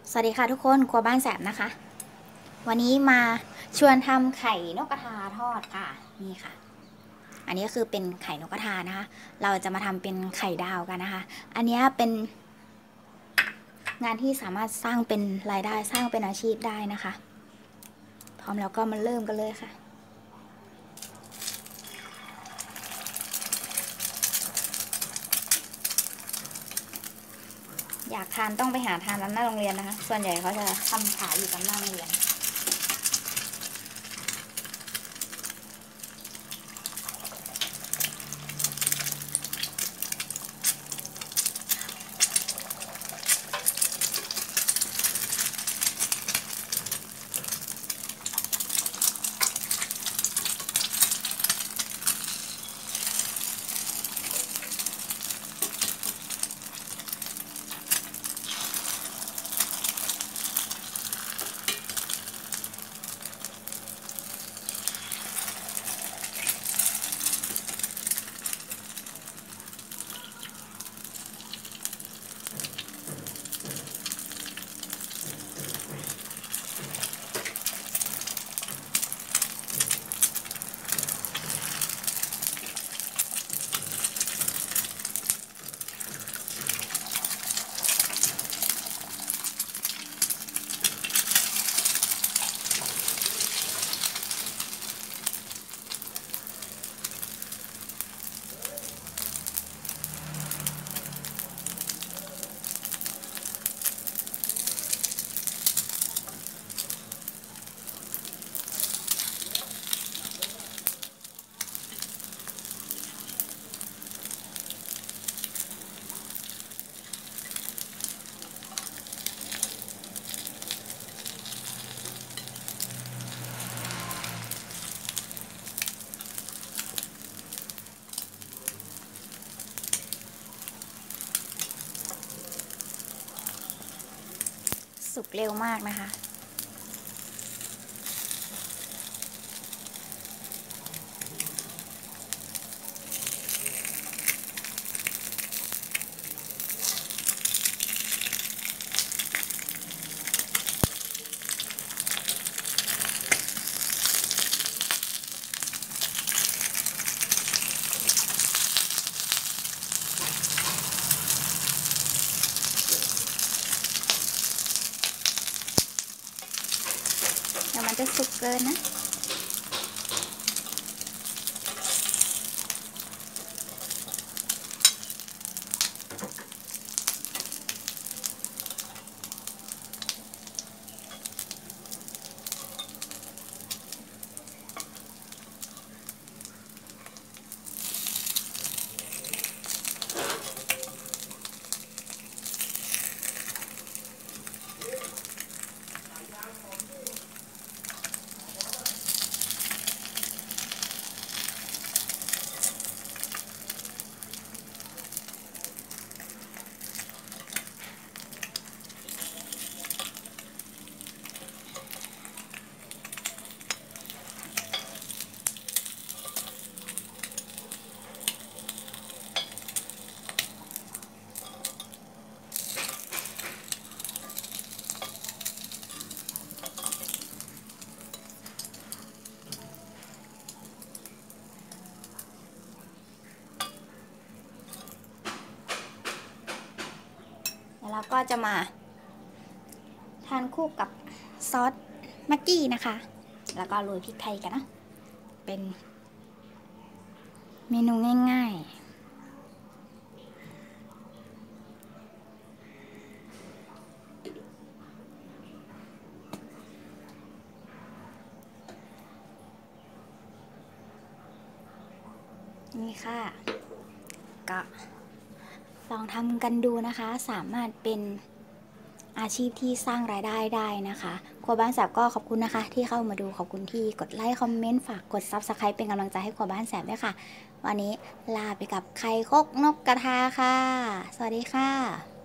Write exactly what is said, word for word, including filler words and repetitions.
สวัสดีค่ะทุกคนครัวบ้านแสบนะคะวันนี้มาชวนทำไข่นกกระทาทอดค่ะนี่ค่ะอันนี้ก็คือเป็นไข่นกกระทานะคะเราจะมาทำเป็นไข่ดาวกันนะคะอันนี้เป็นงานที่สามารถสร้างเป็นรายได้สร้างเป็นอาชีพได้นะคะพร้อมแล้วก็มาเริ่มกันเลยค่ะอยากทานต้องไปหาทานร้านหน้าโรงเรียนนะคะส่วนใหญ่เขาจะทำขายอยู่ตามหน้าโรงเรียนสุกเร็วมากนะคะเดี๋ยวมันจะสุกเกินนะแล้วก็จะมาทานคู่กับซอสแม็กกี้นะคะแล้วก็โรยพริกไทยกันนะเป็นเมนูง่ายๆนี่ค่ะก็ลองทำกันดูนะคะสามารถเป็นอาชีพที่สร้างรายได้ได้นะคะครัวบ้านแสบก็ขอบคุณนะคะที่เข้ามาดูขอบคุณที่กดไลค์คอมเมนต์ฝากกด ซับสไครบ์ เป็นกำลังใจให้ครัวบ้านแสบด้วยค่ะวันนี้ลาไปกับไข่คกนกกระทาค่ะสวัสดีค่ะ